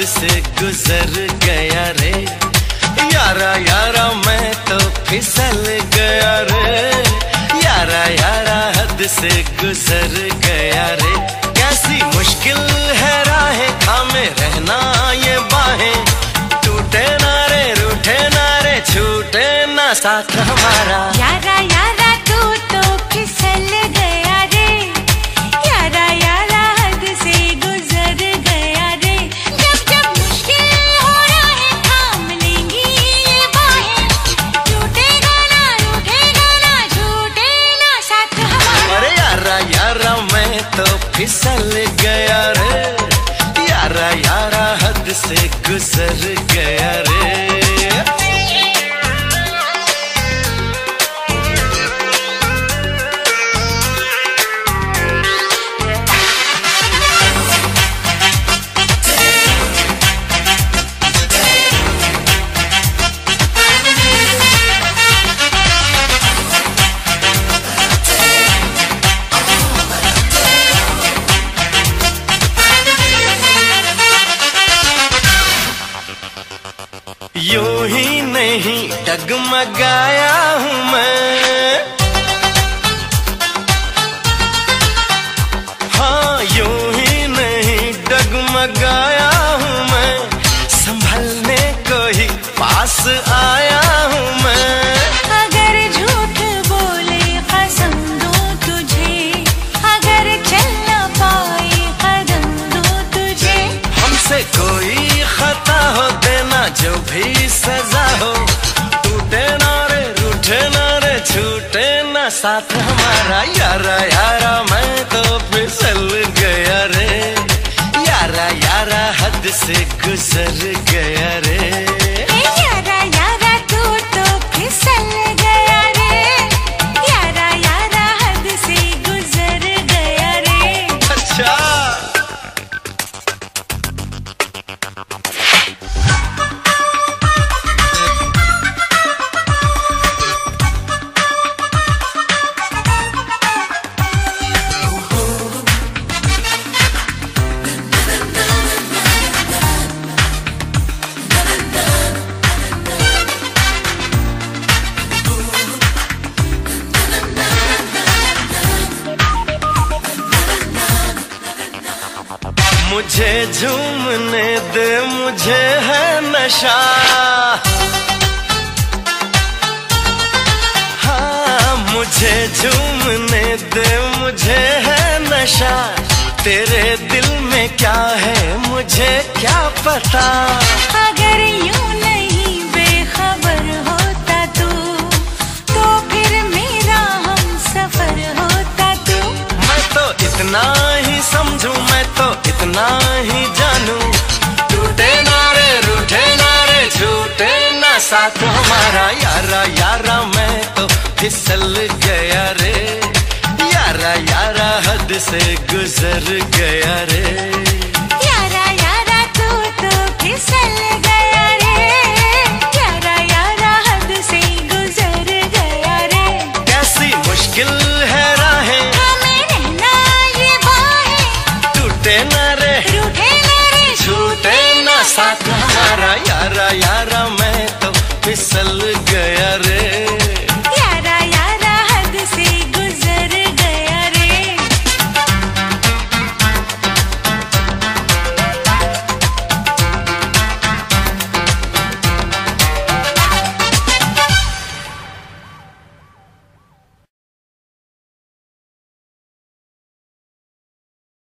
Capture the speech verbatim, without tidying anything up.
से गुजर गया रे, यारा यारा मैं तो फिसल गया रे, यारा यारा हद से गुजर गया रे। कैसी मुश्किल है राहें थामे रहना ये बाहें, टूटे ना रे रूठे ना रे छूटे ना साथ हमारा। यारा यारा तू तो फिसल गया रे, यारा यारा हद से गुजर गया रे। जब जब मुश्किल हो राहें थाम लेंगी ये बाहें, टूटेगा ना रूठेगा ना छूटे ना साथ हमारा। अरे यारा यारा मैं तो फिसल गया रे, यारा यारा हद से गुजर गया रे। यूं ही नहीं डगमगाया हूँ मैं, हाँ यूं ही नहीं डगमगाया हूँ मैं, संभलने को ही पास आया हूँ मैं। अगर झूठ बोले कसम दूं तुझे, अगर चल न पाए कदम दूं तुझे। हमसे कोई खता हो देना जो भी सजा हो, टूटे ना रे रूठे ना रे छूटे ना साथ हमारा। यारा यारा मैं तो फिसल गया रे, यारा यारा हद से गुजर गया रे। यारा यारा तू तो फिसल गया रे, यारा यारा हद से गुजर गया रे। अच्छा मुझे झूमने दे मुझे है नशा, हाँ मुझे झूमने दे मुझे है नशा। तेरे दिल में क्या है मुझे क्या पता, अगर यूं नहीं बेखबर होता तू, तो फिर मेरा हम सफर होता तू। मैं तो इतना ही समझूं मैं तो इतना ही जानूं, टूटे ना रे रूठे ना रे छूटे ना साथ हमारा। यारा यारा मैं तो फिसल गया रे, यारा यारा हद से गुजर गया रे। यारा यारा तू तो फिसल गया रे, यारा यारा हद से गुजर गया रे। कैसी मुश्किल है राहें हमें रहना ये बाहें, टूटे ना रे रूठे ना रे छूटे ना साथ हमारा। यारा यारा मैं तो फिसल गया